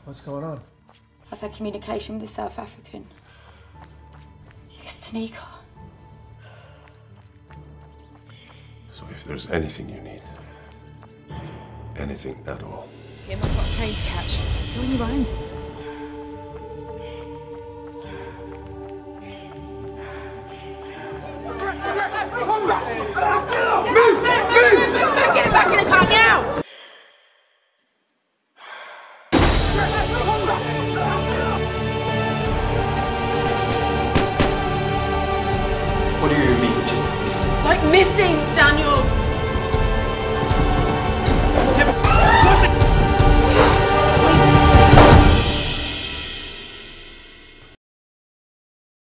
What's going on? I've had communication with the South African. It's Tanika. So if there's anything you need, anything at all. Him, I've got a plane to catch. You're on your own. Get back in the car now! What do you mean, just missing? Like missing, Daniel!